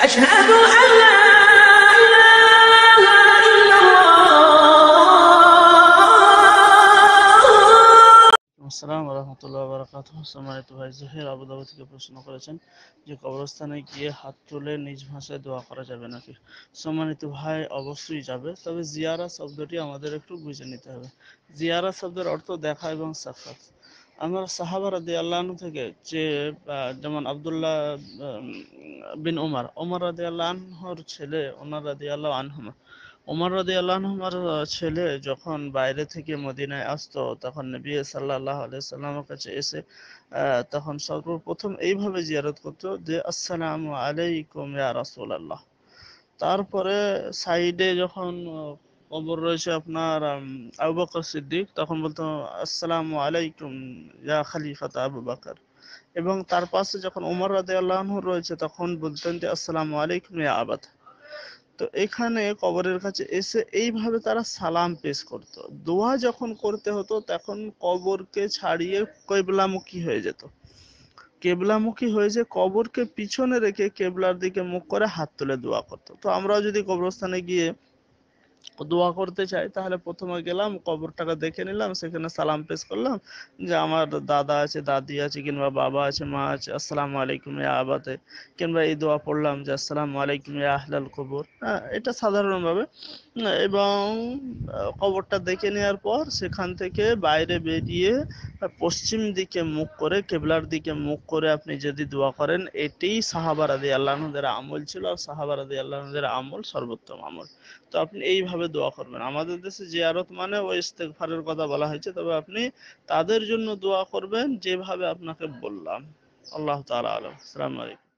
أشهد أن لا إله إلا الله। আসসালামু রাহমাতুল্লাহি ওয়া বারাকাতুহু। সম্মানিত ভাই জহির আবুধাবি থেকে প্রশ্ন করেছেন যে কবরস্থানে গিয়ে হাত তুলে নিজ ভাষায় দোয়া করা যাবে নাকি। সম্মানিত ভাই, অবশ্যই যাবে, তবে জিয়ারা শব্দটি আমাদের একটু বুঝে নিতে হবে। জিয়ারা শব্দের অর্থ দেখা এবং সাক্ষাৎ। আমরা সাহাবা রাদিয়াল্লাহু আনহু থেকে যে যেমন আব্দুল্লাহ বিন ওমর রাদিয়াল্লাহু আনহুর ছেলে, ওমর রাদিয়াল্লাহু আনহুমা, ওমর রাদিয়াল্লাহু আনহুর ছেলে যখন বাইরে থেকে মদিনায় আসতো, তখন নবী সাল্লাল্লাহু আলাইহি সাল্লামের কাছে এসে তখন সর্বপ্রথম এইভাবে জিয়ারত করতো যে আসসালামু আলাইকুম ইয়া রাসূলুল্লাহ। তারপরে সাইডে যখন কবর রয়েছে আপনার আবু বকর সিদ্দিক, তখন বলতো আসসালামু আলাইকুম ইয়া খলিফাত আবু বকর। এবং তার পাশে যখন ওমর রাদিয়াল্লাহু আনহু রয়েছে, তখন বলতেন যে আসসালামু আলাইকুম ইয়া আবাদ। তো এখানে কবরের কাছে এসে এইভাবে তারা সালাম পেশ করত। দোয়া যখন করতে হতো তখন কবরকে ছাড়িয়ে কেবলামুখী হয়ে যেত। কেবলামুখী হয়ে যে কবরকে পিছনে রেখে কেবলার দিকে মুখ করে হাত তুলে দোয়া করতো। তো আমরাও যদি কবরস্থানে গিয়ে দোয়া করতে চাই, তাহলে প্রথমে গেলাম, কবরটাকে দেখে নিলাম, সেখানে সালাম পেশ করলাম যে আমার দাদা আছে, দাদি আছে, কিংবা বাবা আছে, মা আছে, আসসালামু আলাইকুম ইয়া আবাতে, কিংবা এই দোয়া পড়লাম যে আসসালামু আলাইকুম ইয়া আহলাল কবর। হ্যাঁ, এটা সাধারণভাবে। এবং কবরটা দেখে নেওয়ার পর সেখান থেকে বাইরে বেরিয়ে পশ্চিম দিকে মুখ করে, কেবলার দিকে মুখ করে আপনি যদি দোয়া করেন, এটাই সাহাবা রাদিয়াল্লাহু আনহুদের আমল ছিল, আর সাহাবা রাদিয়াল্লাহু আনহুদের আমল সর্বোত্তম আমল। তো আপনি এইভাবে দোয়া করবেন। আমাদের দেশে জিয়ারত মানে ওই ইস্তেগফারের কথা বলা হয়েছে, তবে আপনি তাদের জন্য দোয়া করবেন যেভাবে আপনাকে বললাম। আল্লাহ তাআলা আলাম। আসসালামু আলাইকুম।